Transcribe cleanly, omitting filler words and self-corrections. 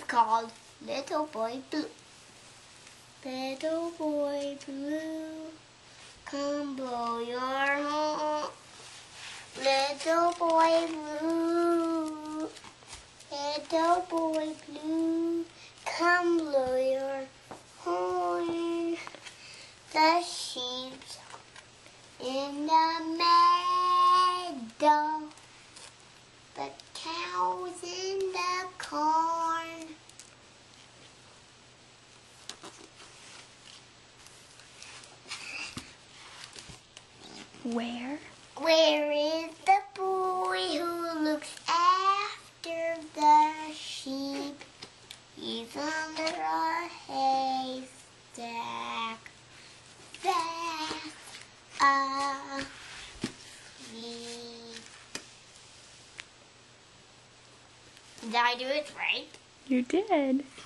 called Little Boy Blue. Little boy blue, come blow your horn. Little boy blue, little boy blue, come blow your horn. The sheep's in the meadow, the cow's in the corn. Where is the boy who looks after the sheep? He's under a haystack, fast asleep. Did I do it right? You did.